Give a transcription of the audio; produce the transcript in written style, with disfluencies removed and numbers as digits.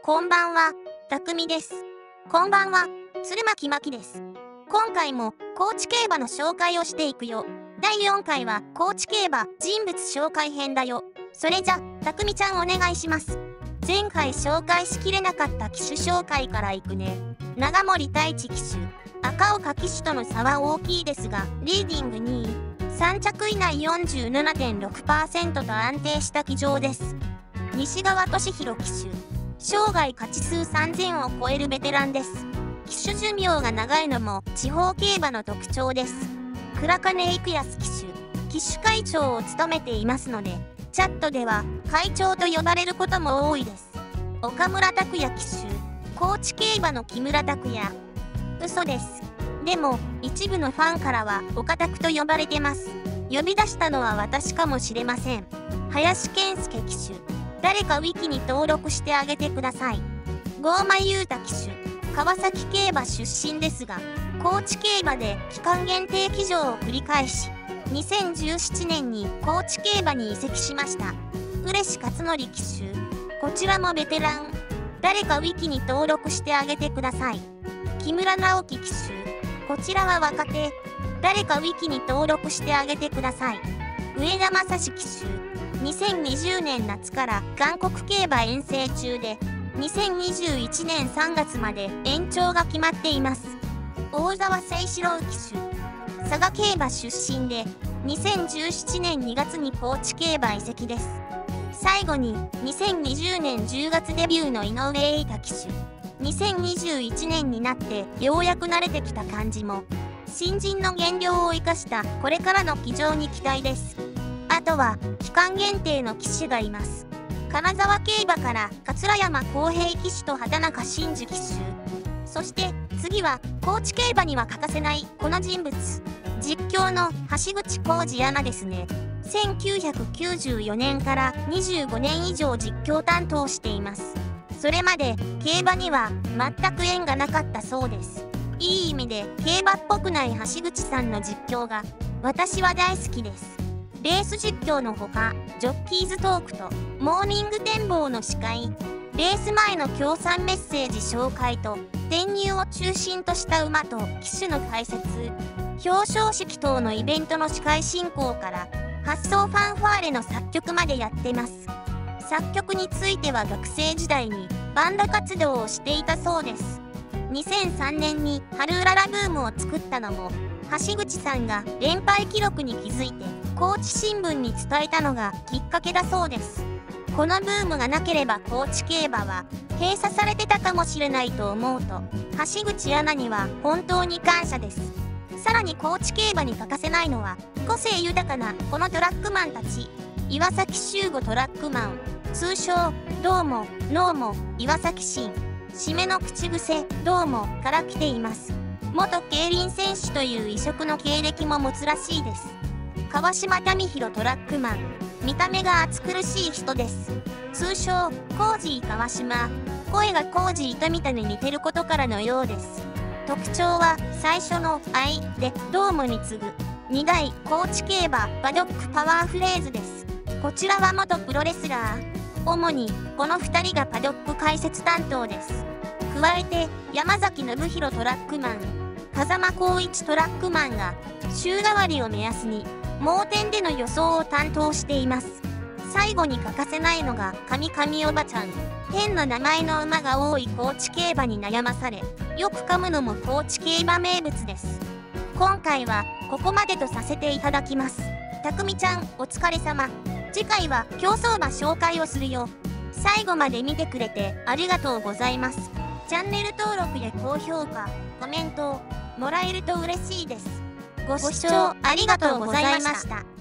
こんばんは、たくみです。こんばんは、鶴巻まきです。今回も高知競馬の紹介をしていくよ。第4回は高知競馬人物紹介編だよ。それじゃ、たくみちゃんお願いします。前回紹介しきれなかった騎手紹介からいくね。長森太一騎手、赤岡騎手との差は大きいですが、リーディング2位、3着以内 47.6% と安定した騎乗です。西川俊弘騎手、生涯勝ち数3000を超えるベテランです。騎手寿命が長いのも地方競馬の特徴です。倉金育康騎手会長を務めていますので、チャットでは会長と呼ばれることも多いです。岡村拓也騎手、高知競馬の木村拓也。嘘です。でも一部のファンからは岡拓と呼ばれてます。呼び出したのは私かもしれません。林健介騎手、誰かウィキに登録してあげてください。郷間裕太騎手、川崎競馬出身ですが、高知競馬で期間限定騎乗を繰り返し、2017年に高知競馬に移籍しました。嬉勝則騎手、こちらもベテラン。誰かウィキに登録してあげてください。木村直樹騎手、こちらは若手。誰かウィキに登録してあげてください。上田正史騎手、2020年夏から韓国競馬遠征中で、2021年3月まで延長が決まっています。大沢誠志郎騎手、佐賀競馬出身で、2017年2月に高知競馬移籍です。最後に、2020年10月デビューの井上瑛太騎手、2021年になってようやく慣れてきた感じも、新人の減量を生かしたこれからの騎乗に期待です。あとは期間限定の騎手がいます。金沢競馬から桂山康平騎手と畑中真嗣騎手。そして次は高知競馬には欠かせないこの人物。実況の橋口浩二アナですね。1994年から25年以上実況担当しています。それまで競馬には全く縁がなかったそうです。いい意味で競馬っぽくない橋口さんの実況が私は大好きです。レース実況のほか、ジョッキーズトークとモーニング展望の司会、レース前の協賛メッセージ紹介と転入を中心とした馬と騎手の解説、表彰式等のイベントの司会進行から発想ファンファーレの作曲までやってます。作曲については学生時代にバンド活動をしていたそうです。2003年に春うららブームを作ったのも橋口さんが連敗記録に気づいて高知新聞に伝えたのがきっかけだそうです。このブームがなければ高知競馬は閉鎖されてたかもしれないと思うと、橋口アナには本当に感謝です。さらに高知競馬に欠かせないのは個性豊かなこのトラックマンたち。岩崎修吾トラックマン、通称どうもノーも岩崎新、締めの口癖どうもから来ています。元競輪選手という異色の経歴も持つらしいです。川島民弘トラックマン、見た目が暑苦しい人です。通称コージー川島、声がコージー富田に似てることからのようです。特徴は最初の「愛」で「ドーム」に次ぐ2代高知競馬パドックパワーフレーズです。こちらは元プロレスラー。主にこの2人がパドック解説担当です。加えて山崎信弘トラックマン、風間光一トラックマンが週替わりを目安に盲点での予想を担当しています。最後に欠かせないのが神々おばちゃん。変な名前の馬が多い高知競馬に悩まされ、よく噛むのも高知競馬名物です。今回はここまでとさせていただきます。たくみちゃんお疲れ様。次回は競走馬紹介をするよ。最後まで見てくれてありがとうございます。チャンネル登録や高評価、コメントをもらえると嬉しいです。ご視聴ありがとうございました。